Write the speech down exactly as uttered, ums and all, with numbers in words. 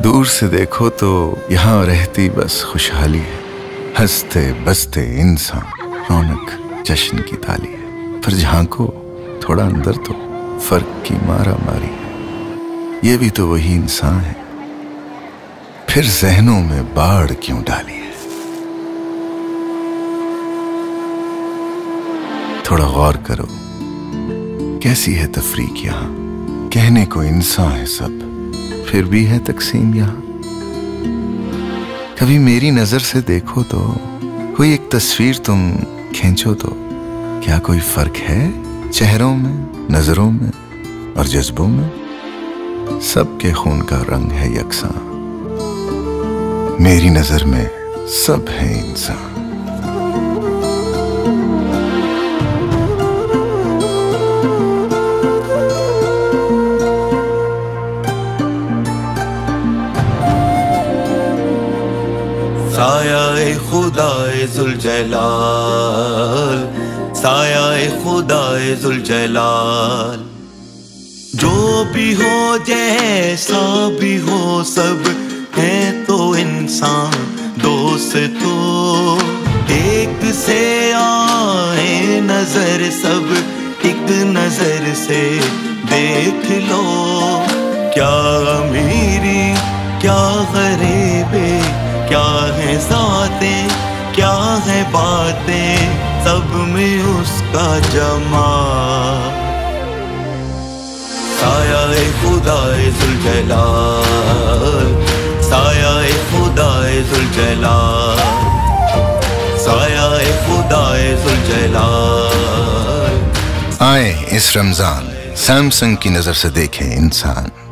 दूर से देखो तो यहाँ रहती बस खुशहाली है, हंसते बसते इंसान, रौनक जश्न की ताली है। पर झांको थोड़ा अंदर तो फर्क की मारा मारी है। ये भी तो वही इंसान है, फिर जहनों में बाढ़ क्यों डाली है। थोड़ा गौर करो, कैसी है तफरीक यहाँ। कहने को इंसान है सब, फिर भी है तकसीम यहाँ। कभी मेरी नजर से देखो तो, कोई एक तस्वीर तुम खींचो तो, क्या कोई फर्क है चेहरों में, नजरों में और जज्बों में। सबके खून का रंग है यकसां, मेरी नजर में सब है इंसान। साया-ए खुदा-ए ज़ुल-जलाल, साया-ए खुदा-ए ज़ुल-जलाल। जो भी हो जैसा भी हो सब है तो इंसान दोस्त तो। एक से आए नजर सब, एक नजर से देख लो। क्या अमीरी क्या गरीबी, क्या है ज़ातें क्या है बातें, सब में उसका जमाल। साया-ए खुदा-ए ज़ुल-जलाल, साया-ए खुदा-ए ज़ुल-जलाल, साया-ए खुदा-ए ज़ुल-जलाल। आए इस रमजान सैमसंग की नजर से देखें इंसान।